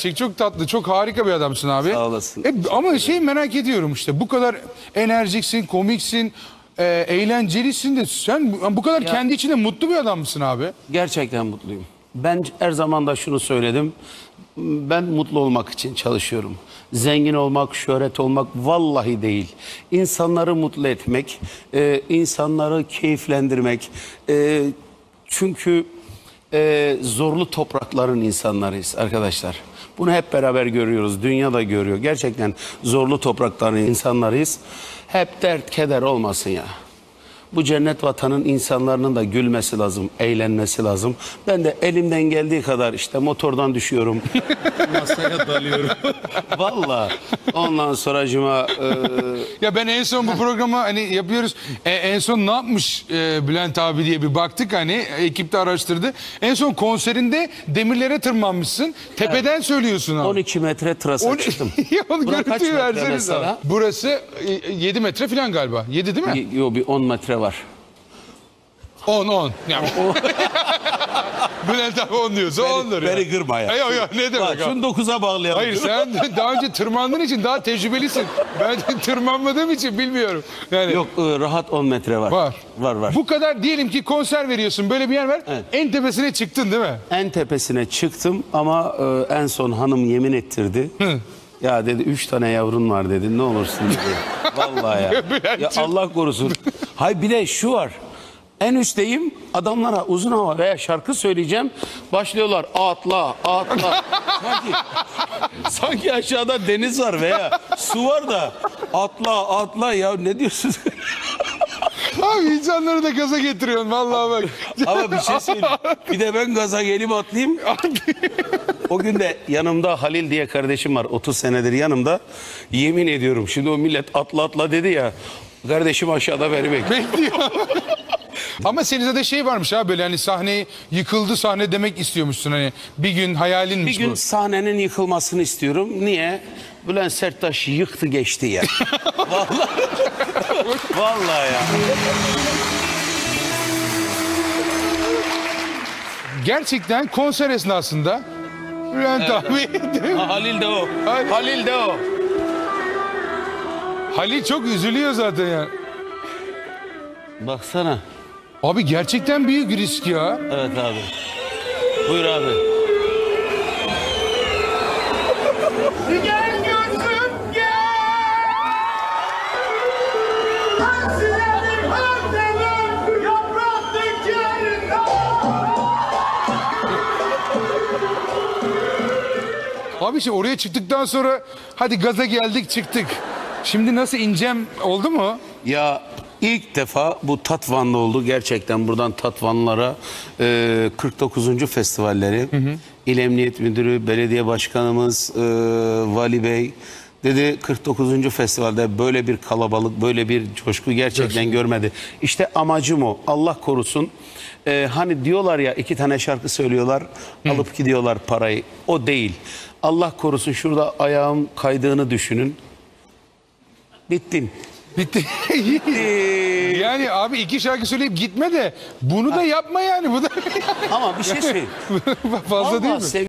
gerçek, çok tatlı, çok harika bir adamsın abi. Sağ olasın. Ama merak ediyorum işte, bu kadar enerjiksin, komiksin, eğlencelisin de sen bu kadar kendi içinde mutlu bir adam mısın abi? Gerçekten mutluyum. Ben her zaman da şunu söyledim. Ben mutlu olmak için çalışıyorum. Zengin olmak, şöhret olmak vallahi değil. İnsanları mutlu etmek, insanları keyiflendirmek. Çünkü zorlu toprakların insanlarıyız arkadaşlar. Bunu hep beraber görüyoruz. Dünya da görüyor. Gerçekten zorlu toprakların insanlarıyız. Hep dert, keder olmasın ya. Bu cennet vatanın insanların da gülmesi lazım, eğlenmesi lazım. Ben de elimden geldiği kadar işte motordan düşüyorum, masaya dalıyorum. Vallahi ondan sonracıma... Ya ben en son bu programı hani yapıyoruz. En son ne yapmış Bülent abi diye bir baktık, hani ekip de araştırdı. En son konserinde demirlere tırmanmışsın. Tepeden söylüyorsun abi. 12 metre trasa çıktım. Ya onu Bura kaç görüntüyü metre verseniz mesela? abi. Burası 7 metre falan galiba. 7 değil mi? Yok, bir 10 metre var. 10. Yani Bülent abi 10 diyorsa 10'dur ya. Beni kırma ya. Yok ne demek Bak, abi? şunu 9'a bağlayalım. Hayır, sen daha önce tırmandığın için daha tecrübelisin. Ben tırmanmadığım için bilmiyorum. Yani Yok, rahat 10 metre var. var. Var. Bu kadar, diyelim ki konser veriyorsun, böyle bir yer var. Evet. En tepesine çıktın değil mi? En tepesine çıktım ama en son hanım yemin ettirdi. Ya dedi 3 tane yavrun var dedi, ne olursun dedi. Vallahi ya. Ya Allah korusun. Hay bir de şu var. En üstteyim, adamlara uzun hava veya şarkı söyleyeceğim. Başlıyorlar atla. Sanki aşağıda deniz var veya su var da atla ya, ne diyorsun? Abi insanları da gaza getiriyorsun vallahi bak. Ama bir şey söyleyeyim. Bir de ben gaza gelip atlayayım. O gün de yanımda Halil diye kardeşim var. 30 senedir yanımda. Yemin ediyorum, şimdi o millet atla dedi ya. Kardeşim aşağıda beni bekliyor. Ama senin de şey varmış ha, böyle hani sahne yıkıldı, sahne demek istiyormuşsun, hani bir gün hayalinmiş Bir gün bu. sahnenin yıkılmasını istiyorum. Niye? Bülent Serttaş yıktı geçti ya. Vallahi ya. Gerçekten konser esnasında Bülent abi Halil de o. Halil çok üzülüyor zaten ya. Baksana. Abi gerçekten büyük risk ya. Evet abi. Buyur abi. Gel gözüm gel. Hasretim ötelim yaprak dikeninde. Abi işte oraya çıktıktan sonra hadi gaza geldik, çıktık. Şimdi nasıl ineceğim, oldu mu? Ya ilk defa bu Tatvan'da oldu. Gerçekten buradan Tatvanlılara 49. festivalleri. İl Emniyet Müdürü, belediye başkanımız, Vali Bey dedi 49. festivalde böyle bir kalabalık, böyle bir coşku gerçekten görmedi. İşte amacım o. Allah korusun. Hani diyorlar ya, 2 tane şarkı söylüyorlar, alıp gidiyorlar parayı. O değil. Allah korusun, şurada ayağım kaydığını düşünün. Bittin. Bitti. Yani abi 2 şarkı söyleyip gitme de bunu da yapma yani. Bu da Ama bir şey söyleyeyim. fazla değil mi? Vallahi